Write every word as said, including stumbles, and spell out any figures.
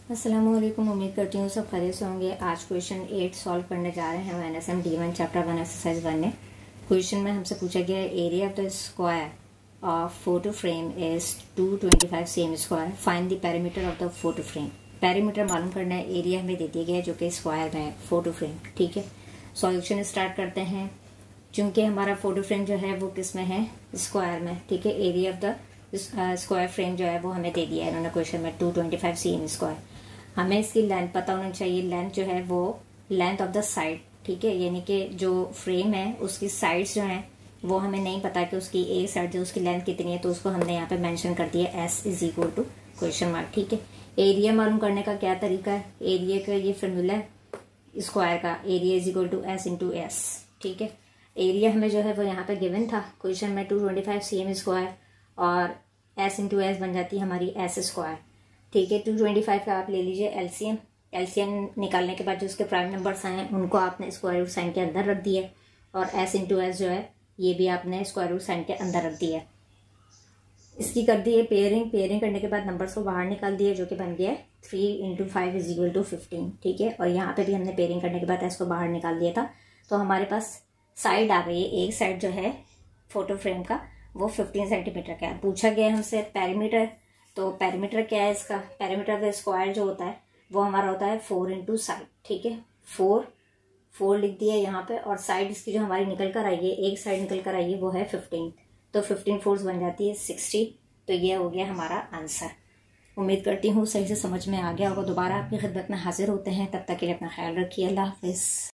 अस्सलामुअलैकुम। उम्मीद करती हूँ सब खैरियत से होंगे। आज क्वेश्चन एट सॉल्व करने जा रहे हैं हम N S M D one chapter one exercise one में। क्वेश्चन में हमसे पूछा गया है area of the square of photo frame is two twenty five cm square, find the perimeter of the photo frame. Perimeter मालूम करना है, area हमें दे दिया गया है जो कि स्क्वायर में है फोटो फ्रेम। ठीक है, सॉल्यूशन स्टार्ट करते हैं। चूंकि हमारा फोटो फ्रेम जो है वो किस में है, स्क्वायर में। ठीक है, area of the square frame जो है वो हमें दे दिया है इन्होंने क्वेश्चन में two twenty five cm square. हमें इसकी लेंथ पता होना चाहिए। लेंथ जो है वो लेंथ ऑफ द साइड, ठीक है, यानी कि जो फ्रेम है उसकी साइड्स जो है वो हमें नहीं पता कि उसकी एक साइड जो उसकी लेंथ कितनी है, तो उसको हमने यहाँ पे मेंशन कर दिया S is equal to question mark. ठीक है, एरिया मालूम करने का क्या तरीका है, एरिया का ये फॉर्मूला है स्क्वायर का, area is equal to S into S. ठीक है, एरिया हमें जो है वो यहाँ पे गिवन था क्वेश्चन में two twenty five C M square, और एस इंटू एस बन जाती है हमारी एस स्क्वायर। ठीक है, टू ट्वेंटी फाइव का आप ले लीजिए एलसीएम। एलसीएम निकालने के बाद जो उसके प्राइम नंबर्स आए हैं उनको आपने स्क्वायर रूट साइन के अंदर रख दिया, और एस इंटू एस जो है ये भी आपने स्क्वायर रूट साइन के अंदर रख दिया। इसकी कर दी है पेयरिंग। पेयरिंग करने के बाद नंबर्स को बाहर निकाल दिया जो कि बन गया है three into five is equal to fifteen. ठीक है, और यहाँ पे भी हमने पेयरिंग करने के बाद एस को बाहर निकाल दिया था, तो हमारे पास साइड आ गई है। एक साइड जो है फोटो फ्रेम का वो फिफ्टीन सेंटीमीटर का है। पूछा गया हमसे पेरीमीटर, तो पेरीमीटर क्या है इसका, पेरीमीटर ऑफ द स्क्वायर जो होता है वो हमारा होता है फोर इंटू साइड। ठीक है, फोर फोर लिख दिया यहाँ पे, और साइड इसकी जो हमारी निकल कर आई है, एक साइड निकल कर आई है वो है फिफ्टीन, तो फिफ्टीन फोर्स बन जाती है सिक्सटी। तो ये हो गया हमारा आंसर। उम्मीद करती हूँ सही से समझ में आ गया होगा। दोबारा आपकी खिदमत में हाजिर होते हैं, तब तक के लिए अपना ख्याल रखिए। अल्लाह हाफिज।